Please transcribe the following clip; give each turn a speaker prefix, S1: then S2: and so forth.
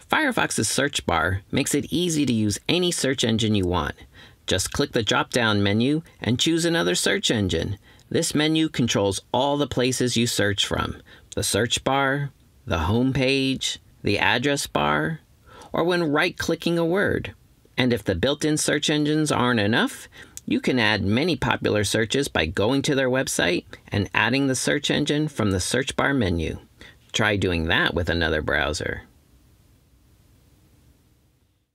S1: Firefox's search bar makes it easy to use any search engine you want. Just click the drop-down menu and choose another search engine. This menu controls all the places you search from: the search bar, the home page, the address bar, or when right-clicking a word. And if the built-in search engines aren't enough, you can add many popular searches by going to their website and adding the search engine from the search bar menu. Try doing that with another browser.